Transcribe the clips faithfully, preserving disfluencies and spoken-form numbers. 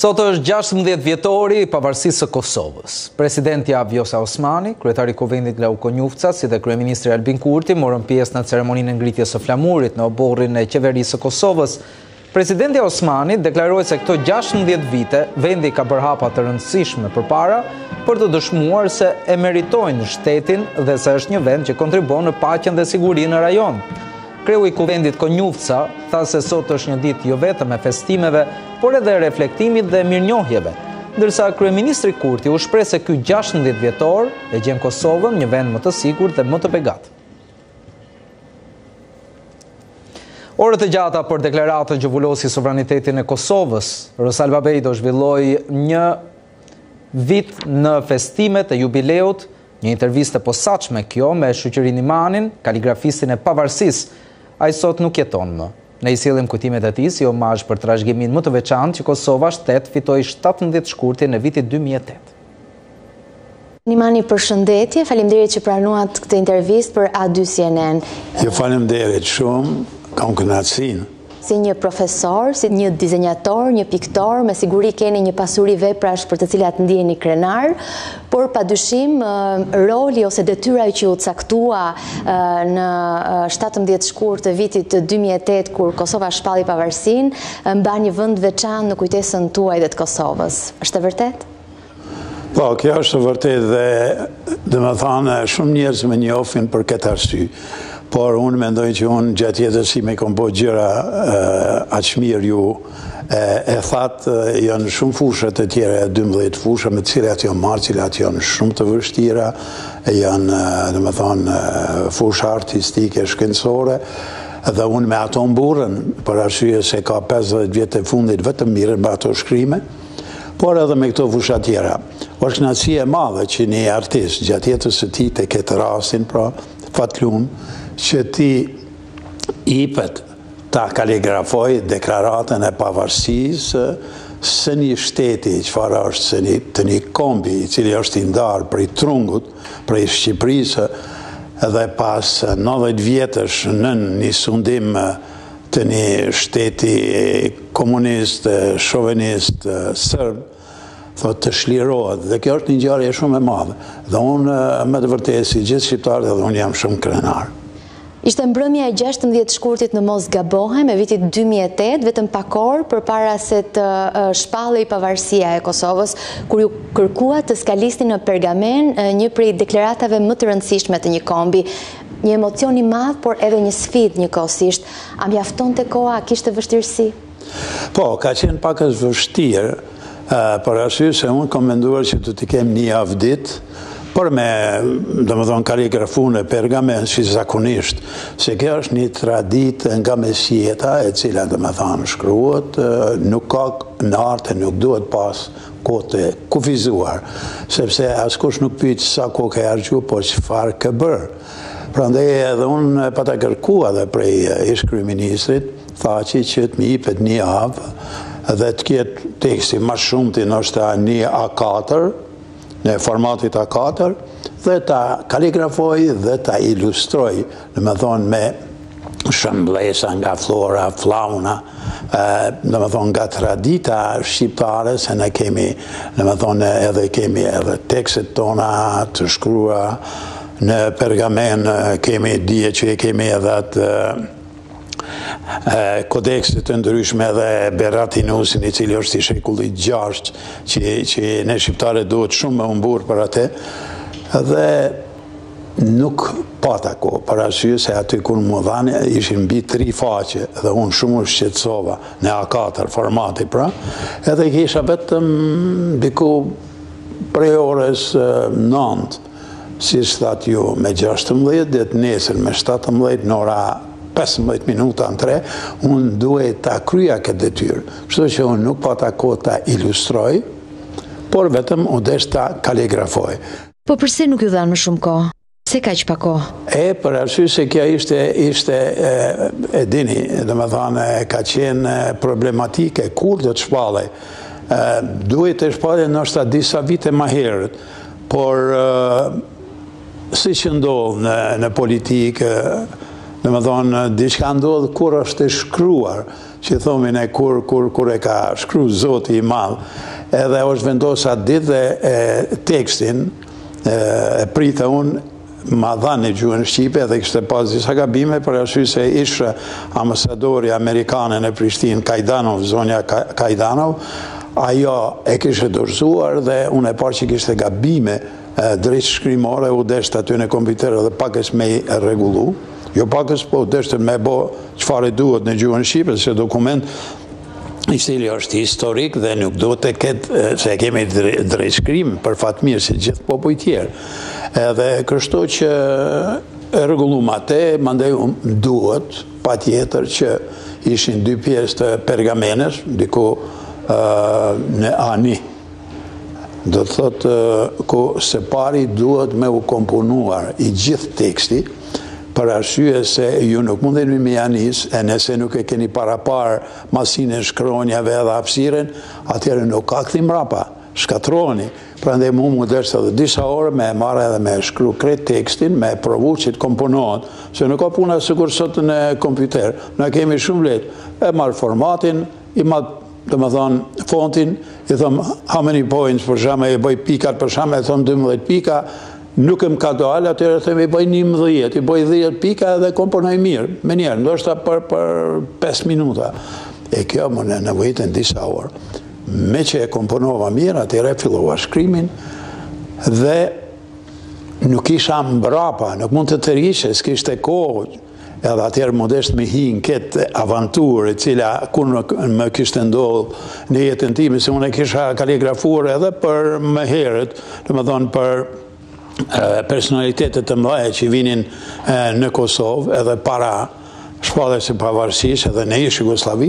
Sot është gjashtëmbëdhjetë vjetori i pavarësisë së Kosovës. Presidentja Vjosa Osmani, kryetari i Kuvendit Glauko Njufca, si dhe kryeministri Albin Kurti morën pjesë në ceremoninë e ngritjes së flamurit në oborrin e qeverisë së Kosovës. Presidentja Osmani deklaroi se këto gjashtëmbëdhjetë vite vendi ka bërë hapa të rëndësishme përpara për të dëshmuar se e meritojnë shtetin dhe se është një vend që kontribon në paqen dhe sigurinë në rajon. Kreu i Kuvendit Konjufca tha se sot është një ditë jo vetëm e festimeve, por edhe reflektimit dhe mirënjohjeve, ndërsa kryeministri Kurti u shpreh se ky gjashtëmbëdhjetë vjetor e gjen Kosovën një vend më të sigurt dhe më të begat. Orët e gjata për deklaratën që vullosi sovranitetin e Kosovës, Rosalba Bejdo zhvilloi një vit në festimet e jubileut, një intervistë e posaçme kjo me Shoqërin Imanin, kaligrafistin e pavarësisë. Ai sot nuk jeton më. Ne i sillim kujtimet e tij si omazh për trashëgimin më të veçantë që Kosova shtet fitoi shtatëmbëdhjetë shkurtin e vitit dy mijë e tetë. Imani, përshëndetje, faleminderit që pranuat këtë intervistë për A dy C N N. Jo, faleminderit shumë, kam kënaqësinë. Si një profesor, si një dizenjator, një piktor, me siguri keni një pasuri veprash për të cilat ndiheni krenar, por padyshim roli ose detyra që u caktua në shtatëmbëdhjetë shkurt të vitit dy mijë e tetë kur Kosova shpalli pavarësinë mban një vend veçantë në kujtesën tuaj dhe të Kosovës. Është e vërtet? Po, kjo është e vërtet dhe domethënë shumë njerëz më njohin për këtë arsye. Por unë mendoj që unë gjatë jetës time kam bërë gjëra aq mirë ju e thatë janë shumë fusha të tjera, dymbëdhjetë fusha me të cilat janë marrë, cilat janë shumë të vështira, janë domethënë fusha artistike, shkencore, dhe unë me ato mburën për arsye se ka pesëdhjetë vjet e fundit vetëm mirë me ato shkrime, por edhe me këto fusha tjera. Është kënaqësi e madhe që një artist gjatë jetës së tij të ketë rastin, pra fatlum, që ti ipet ta kaligrafoj deklaratën e pavarësisë së një shteti, çfarë është se një, të një kombi i cili është i ndarë prej trungut, prej Shqipërisë, edhe pas nëntëdhjetë vjetësh në një sundim të një shteti komunist, shovenist, sërb, thot të shlirohet, dhe kjo është një ngjarje shumë e madhe. Dhe unë me të vërtetë si gjithë shqiptarët edhe unë jam shumë krenar. Ishte mbrëmja e gjashtëmbëdhjetë shkurtit në Mos Gabohem e vitit dy mijë e tetë, vetëm pak orë përpara se të shpallej pavarësia e Kosovës, kur ju kërkua të skalisni në pergamen një prej deklaratave më të rëndësishme të një kombi. Një emocion i madh, por edhe një sfidë njëkohësisht. A mjaftonte koha, a kishte vështirësi? Po, ka qenë pak as vështirë, për arsye se unë kam menduar që do të kem një javë ditë, por me, domethënë, kaligrafu në pergamen si zakonisht, se kjo është një traditë nga mesjeta e cila, domethënë, shkruhet, nuk ka në arte, nuk duhet pas kohë të kufizuar, sepse askush nuk pyet sa kohë ke harxuar, por çfarë ke bërë. Prandaj edhe unë pata kërkua dhe prej ish kryeministrit, thaçi që të më jepet një javë dhe të ketë teksti më shumë të ndoshta një A katër, në formatit A katër, dhe ta kaligrafoj dhe ta ilustroj, në me thonë me shëmblesa nga flora, fauna, në me thonë nga tradita shqiptare, se ne kemi, në me thonë edhe kemi edhe tekstet tona të shkrua, në pergamen kemi dije që kemi edhe atë kodekset të ndryshme dhe Beratinusin, i cili është i shekullit gjashtë, që, që ne shqiptare duhet shumë me umbur për atë, dhe nuk pata ko, për arsye se aty kur më dhanë ishin mbi tri faqe dhe unë shumë u shqetësova në A katër formati pra, edhe kisha vetëm biku prej orës nëntë, si shtat ju me gjashtëmbëdhjetë, dhe të nesër me shtatëmbëdhjetë në ora pesëmbëdhjetë minuta në tre, unë duhet ta krya këtë detyrë. Kështu që unë nuk pata kohë ta ilustroj, por vetëm u desh ta kaligrafoj. Po përse nuk ju dhanë më shumë kohë? Se ka që pa kohë? E, për arsye se kjo ishte, ishte e, e dini, dhe me thane, ka qenë problematike, kur do të shpallej. Duhet të shpallej nështë disa vite ma herët, por e, si që ndodhë në, në politikë, Në më thonë, diçka ndodhë kur është e shkruar, që thomin e kur, kur, kur e ka shkru Zoti i Madh, edhe është vendosur atë ditë dhe e, tekstin e, e prita unë ma dhanë në gjuhën Shqipe dhe kështë pas disa gabime për arsye se ishte ambasadori amerikanë në Prishtinë, Kajdanov, zonja Kajdanov, ajo e kishte dorëzuar dhe unë e parë që kishte gabime drejt shkrimore, u deshte aty në kompjuter dhe pakës me i rregullu. Jo pakës, po deshte me bo çfarë duhet në gjuhën Shqipe, se dokument i cili është historik dhe nuk duhet të ketë, se kemi drejt shkrim për fatmirë si gjithë popujt tjerë. Edhe kështu që e rregullum atë, mandej duhet pa tjetër që ishin dy pjesë të pergamenes, diku uh, në ani. Do të thotë ku se pari duhet me u komponuar i gjithë teksti, për arsye se ju nuk mundeni me janis, e nëse nuk e keni parapar masinën shkronjave edhe hapësiren, atëherë nuk ka kthim mrapa, shkatroni. Prandaj mu mu dërsa dhe disa orë me e marrë edhe me shkru kret tekstin, me provu që të komponohet, se nuk ka puna sikur sot në kompjuter, na kemi shumë letë, e marrë formatin, i marrë dhe më thonë fontin, i thëmë how many points, për shama i bëj pikat, për shama i thëmë dëmbëdhjetë pika, nuk em ka doal, atërë thëmë i bëj njëmbëdhjetë, i bëj dhjetë pika dhe komponoj mirë, me njerë, ndoshta për, për pesë minuta. E kjo më në nevojitën disa orë. Me që e komponova mirë, atëre fillova shkrimin dhe nuk isha mbrapa, nuk mund të të rrishe, s'kishte kohë, edhe atëherë modest me hi në këtë avanturë, cila kur më kishte ndodhë në jetën time, se unë e kisha kaligrafuar edhe për më herët, të më thonë për personalitetet të mëdha që vinin në Kosovë, edhe para shpalljes së pavarësisë, edhe në ish Jugosllavi,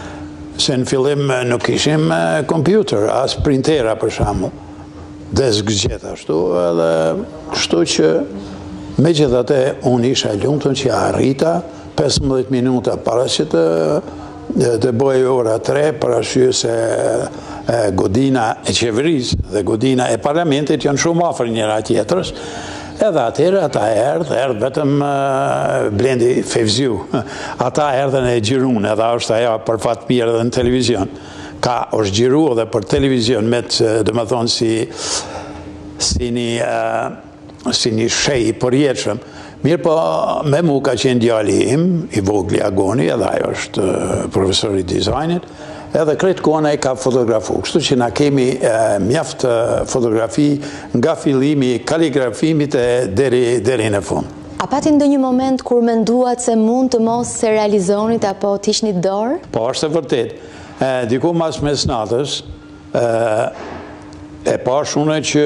se në fillim nuk ishim kompjuter, as printera për shembull, desk gjeta ashtu, edhe kështu që me gjithate, unë isha lumtur që arrita pesëmbëdhjetë minuta para që të, të bëj ora tre, për arsye se e, godina e qeverisë dhe godina e parlamentit janë shumë afër njëra tjetrës. Edhe atëherë ata erdhë, erdhë vetëm uh, Blendi Fevziu. Ata erdhën e gjirun, edhe është ajo për fatë mirë edhe në televizion. Ka është gjiru edhe për televizion, me të, dhe më thonë, si, si një... Uh, si një shej i përjetshëm. Mirë po, me mu ka qenë djali im, i vogli Agoni, edhe ajo është profesor i dizajnit, edhe kretë kona i ka fotografu. Kështu që na kemi e, mjaft fotografi nga fillimi kaligrafimit e deri, deri në fund. A pati ndonjë moment kur menduat se mund të mos se realizonit apo t'ishni dorë? Po, është e vërtet. E, diku mas mesnatës, e, e pash une që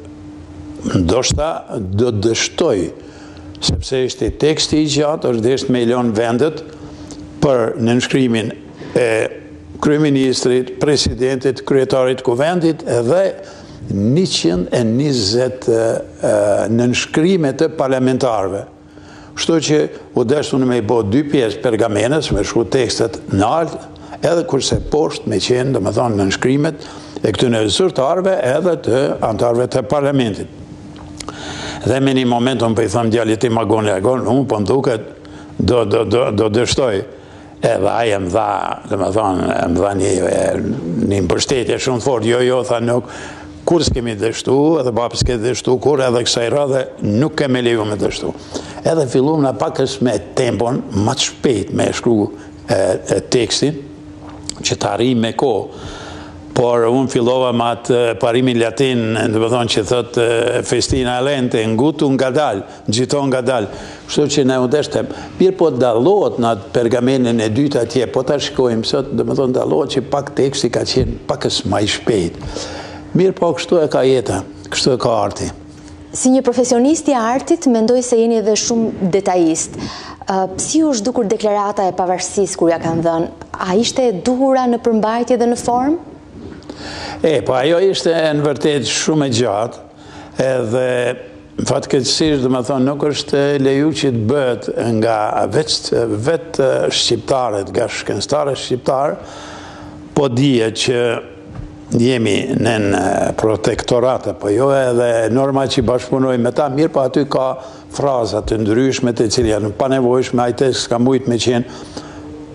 ndoshta do dështoj, sepse ishte teksti i gjatë, është desht me ilon vendet për nënshkrimin e kryeministrit, presidentit, kryetarit kuvendit edhe njëqind e njëzet nënshkrime të parlamentarve. Kështu që u desht unë me i bo dy pjesë pergamenes, me shku tekstet në altë, edhe kurse poshtë me qenë, dhe me thonë, nënshkrimet e këtyne zyrtarve edhe të antarve të parlamentit. Dhe me një moment unë për i thëmë djallit i Agoni Agon, unë për më duket do, do, do, do dështoj. Edhe aje më dha, dhe me thonë, më dha një, një mbështetje shumë fort, jo, jo, tha nuk, kur s'kemi dështu, edhe babës s'ke dështu, kur edhe kësaj radhe nuk kemi leju me dështu. Edhe fillum në pakës me tempon, më të shpejt me shkru e, e tekstin, që të arrim me kohë. Por unë fillova me atë parimin latin, dhe më thonë që thëtë festina lente, ngutu nga dal, gjiton nga dal. Kështu që ne u deshtem. Mirë po dallohet në atë pergamenin e dytë atje, po ta shikojmë sot, dhe më thonë dallohet që pak teksti ka qenë pakës ma i shpejt. Mirë po kështu e ka jeta, kështu e ka arti. Si një profesionist i artit, mendoj se jeni edhe shumë detajist. Uh, si u zhdukur deklarata e pavarësisë kur ja kanë dhënë? A ishte e duhura në përmbajtje dhe në formë? E, po ajo ishte në vërtet shumë e gjatë, edhe në fatkeqësisht, dhe më thonë, nuk është leju që të bëhet nga vetë vet shqiptarët, nga shkencëtarët shqiptarë, po dije që jemi në protektorate, po jo edhe norma që bashkëpunojmë me ta, mirë po aty ka frazat të ndryshme të cilja nuk pa nevojshme, ajte s'ka mujt me qenë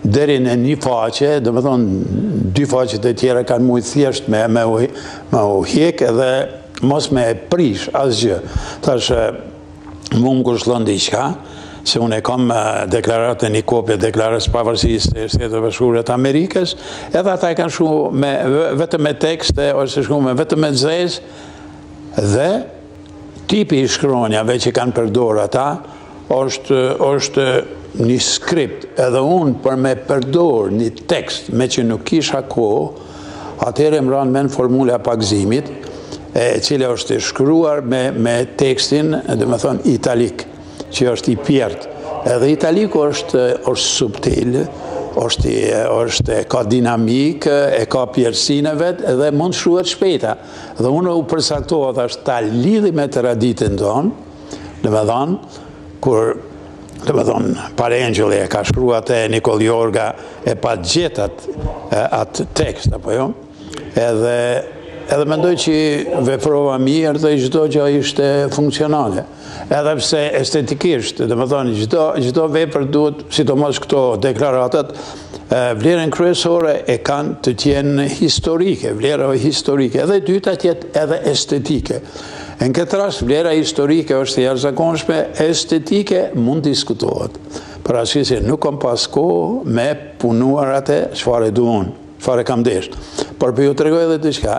deri në një faqe, dhe më thonë, dy faqet e tjera kanë mujtë thjesht me, me, u, me u hjek edhe mos me prish asgjë. Tash, mu më kushtlon diqka, se unë e kam deklaratën, një kopje deklarës pavarësisë të Shtetit Bashkuar të Amerikës, edhe ata e kanë shu me, vetëm me tekste, ose shu me vetëm me zezë, dhe tipi i shkronjave që kanë përdor ata, është, është një skript, edhe unë për me përdor një tekst me që nuk kisha kohë, atëherë më ranë men formula pagzimit, e cila është shkruar me, me tekstin, dhe me thonë, italik, që është i pjertë. Edhe italiku është, është subtil, është, është, ka dinamik, e ka pjerësinë e vetë, edhe mund shruhet shpejta. Dhe unë u përsaktohet është ta lidhi me traditën tonë, dhe me thonë, kur dhe me thonë, Pare Angeli e ka shkruat e Nikol Jorga e pa gjetat atë tekst, apo jo? Edhe, edhe mendoj që veprova mirë dhe çdo gjë ishte funksionale. Edhe pse estetikisht, dhe me thonë, çdo vepër duhet, sidomos këto deklaratat, vlerën kryesore e kanë të tjenë historike, vlera historike, edhe dyta tjetë edhe estetike. Në këtë rast, vlera historike është e jashtëzakonshme, estetike mund diskutohet. Për arsye se nuk kam pas kohë me punuar atë çfarë duon, çfarë kam desh. Por për ju tregoj edhe diçka,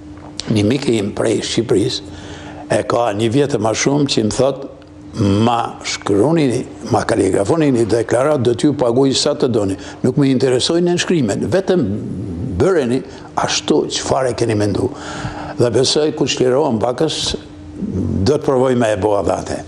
një mik im prej Shqipërisë e ka një vjetë më shumë që më thotë, ma shkruni, ma kaligrafoni një deklarat, do t'ju paguaj sa të doni. Nuk më interesoj në nënshkrimet, vetëm bëreni ashtu çfarë keni mendu. Dhe besoj ku çlirohem bakës, do të provoj me e boa dhate.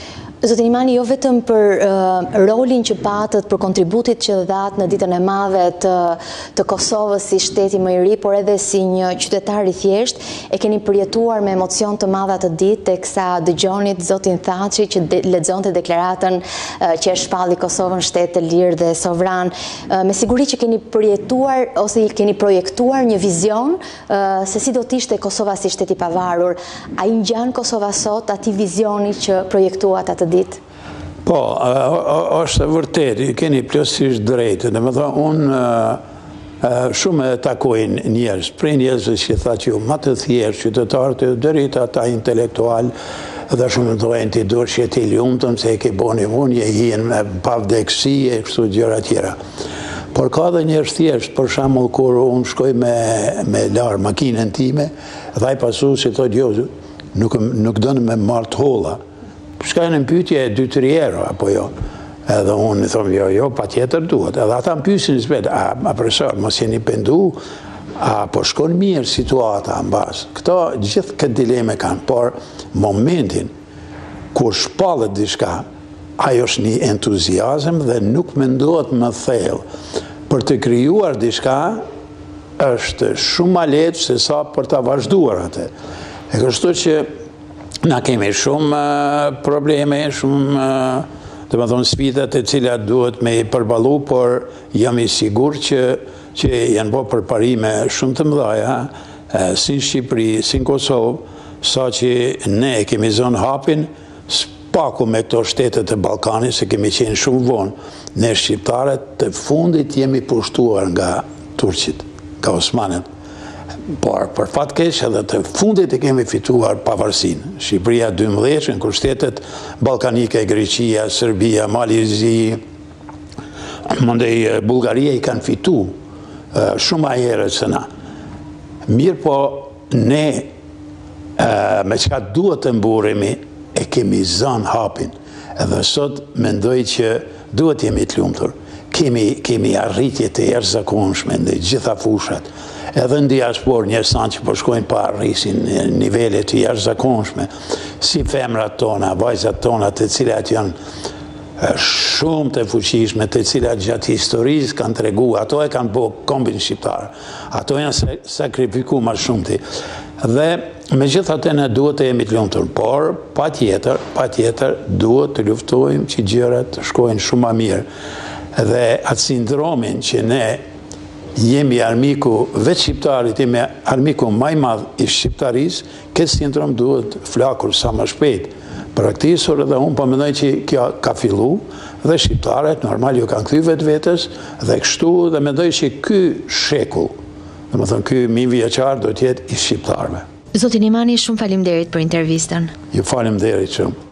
Zotin Imani, jo vetëm për uh, rolin që patët, për kontributit që dhatë në ditën e madhe të, të Kosovës si shteti më i ri, por edhe si një qytetar i thjesht, e keni përjetuar me emocion të madhe atë ditë, teksa dëgjonit Zotin Thaçi që de, lexonte deklaratën uh, që e shpalli Kosovën shtet të lirë dhe sovran. Uh, me siguri që keni përjetuar ose keni projektuar një vizion uh, se si do të ishte Kosova si shteti i pavarur. A i ngjan Kosova sot atij vizioni që projektuat atë ditë? Po, është vërtet, keni plotësisht drejtë. Dhe më thonë, unë shumë e takojnë njerëz, prej njerëzve që tha që ju më të thjeshtë, qytetarët deri ata intelektual, dhe shumë të dojnë të dorë që ti lumtëm se e ke boni unë, je hien me pavdekësi e kështu gjëra tjera. Por ka dhe njerëz thjesht, për shembull kur unë shkoj me, me larë makinën time, dhe ai pasu që thotë jo, nuk, nuk dënë me martë holla. Shka në pyetje e dy të rjero, apo jo. Edhe unë i thomë, jo, jo, pa tjetër duhet. Edhe ata më pysin në zbet, a, a profesor, mos jeni pendu, a po shkon mirë situata në basë. Këto gjithë këtë dileme kanë, por momentin kur shpallet diçka, ajo është një entuziazm dhe nuk mendohet më thellë. Për të krijuar diçka është shumë ma lehtë se sa për ta vazhduar atë. E kështu që na kemi shumë uh, probleme, shumë uh, dhe më thonë sfidat e cilat duhet me i përbalu, por jam i sigur që, që janë bo përparime shumë të mëdhaja, uh, si në Shqipëri, si në Kosovë, sa që ne kemi zonë hapin, spaku me këto shtetet e Ballkanit, se kemi qenë shumë vonë, ne shqiptarët të fundit jemi pushtuar nga Turqit, nga Osmanët. Por, për fat keq edhe të fundit e kemi fituar pavarësinë. Shqipëria dymbëdhjetë, kur shtetet ballkanike, Greqia, Serbia, Malizi, mandej Bullgaria i kanë fitu uh, shumë a herët se na. Mirë po, ne uh, me çka duhet të mburremi e kemi zënë hapin. Edhe sot mendoj që duhet jemi të lumtur. Kemi, kemi arritje të jashtëzakonshme në gjitha fushat. Edhe në diaspor njerëz që po shkojnë pa rrisin nivele të jashtëzakonshme, si femrat tona, vajzat tona, të cilat janë shumë të fuqishme, të cilat gjatë historisë kanë tregu, ato e kanë bërë kombin shqiptar, ato janë sakrifikuar më shumti. Dhe megjithatë ne duhet të jemi të lumtur, por patjetër, patjetër duhet të luftojmë që gjërat të shkojnë shumë më mirë. Dhe atë sindromin që ne jemi armiku, vetë shqiptarit jemi armiku maj madh i shqiptarisë, këtë sindrom duhet flakur sa më shpejt, praktisur dhe unë po mendoj që kjo ka fillu dhe shqiptarët normal ju kanë kthy vetë vetës dhe kështu dhe mendoj që ky shekull, domethënë ky mijëvjeçar do të jetë i shqiptarëve. Zotin Imani, shumë faleminderit për intervistën. Ju faleminderit shumë.